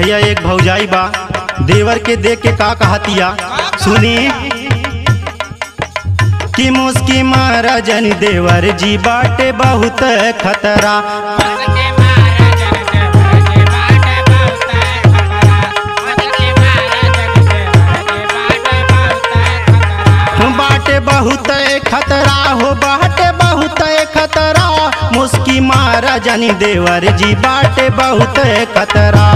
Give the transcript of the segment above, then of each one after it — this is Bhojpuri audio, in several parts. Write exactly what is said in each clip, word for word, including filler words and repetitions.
भैया एक भौजाई बा देवर के देख के का कहतिया सुनी कि मुस्की मारा जन देवर जी बाटे बहुत खतरा। बाटे बहुत खतरा हो बाटे बहुत खतरा मुस्की मारा जन देवर जी बाटे बहुत खतरा।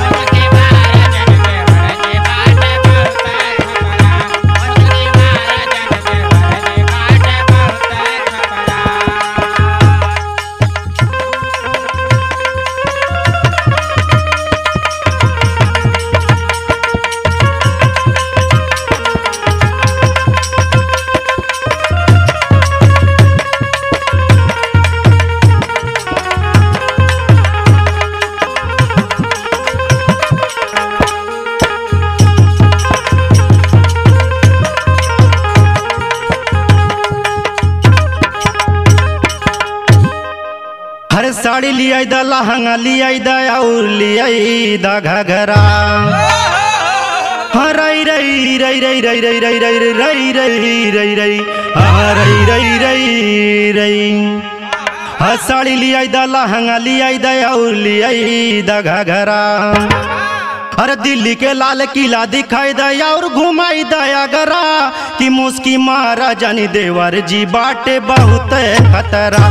हर साड़ी लिया दा लहंगा लिया दा और लिया दा घघरा। हाँ रई रई रई रई रई रई रई रई रई रई रई रई हाँ रई रई रई रई हाँ साड़ी लिया दा लहंगा लिया दा और लिया दा घघरा। अरे दिल्ली के लाल किला दिखाई दया और घुमाई दया गरा कि मुस्की मारा जानी देवर जी बाटे बहुत खतरा।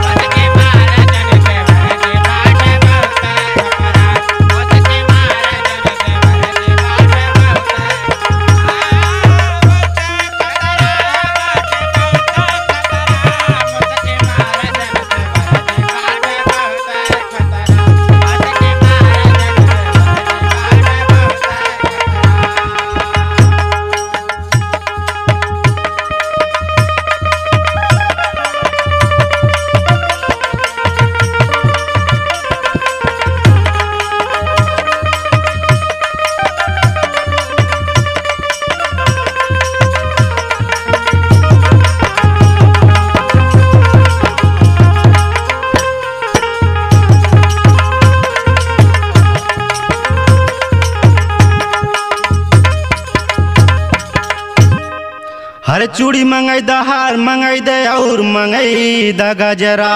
हर चूड़ी मंगाई दा हार मंगाई दे और मंगाई दा गजरा।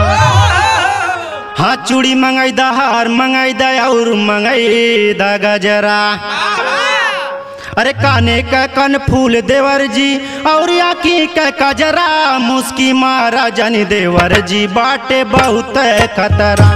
हाँ चूड़ी मंगाई दा हार मंगाई दे और मंगाई दा गजरा। अरे काने का कन फूल देवर जी और आँखी का कजरा मुस्की मारा जानी देवर जी बाटे बहुत खतरा।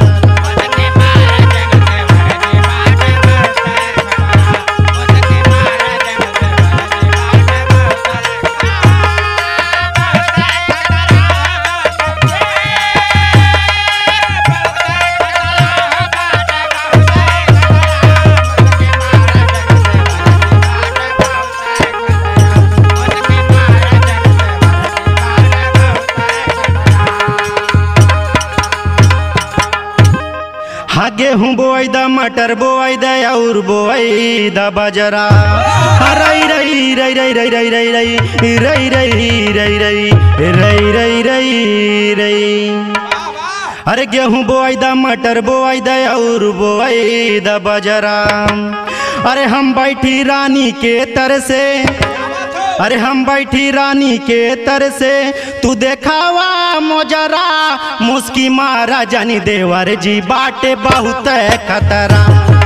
हाँ गेहूँ बोआई दा मटर बोआई दा और बोआई दा बाजरा। रई रई रई रई रई रई रई रई रई रई रई रई रई रई रई रई अरे गेहूँ बोआई दा मटर बोआई दा और बोआई दा बाजरा। अरे हम बैठी रानी के तर से अरे हम बैठी रानी के तर से तू देखावा मोजरा मुस्की मारा जानी देवर जी बाटे बहुत खतरा।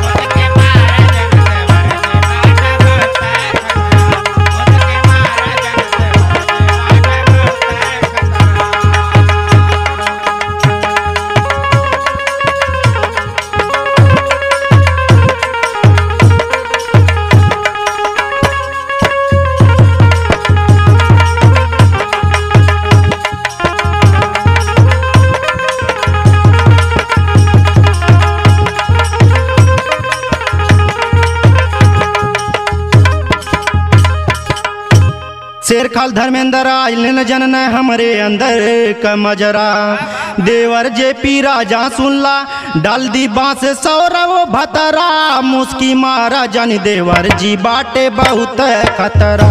शेर खाल धर्मेंद्र आइल न जनन हमरे अंदर का मजरा। देवर जे पी राजा सुनला डाल दी बांस सौरव भतरा मुस्की मारा जानी देवर जी बाटे बहुत खतरा।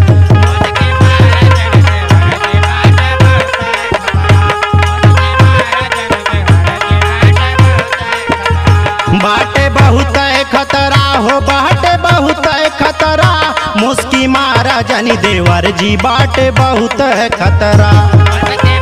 बाटे बहुत खतरा जानी देवर जी बाटे बहुत खतरा।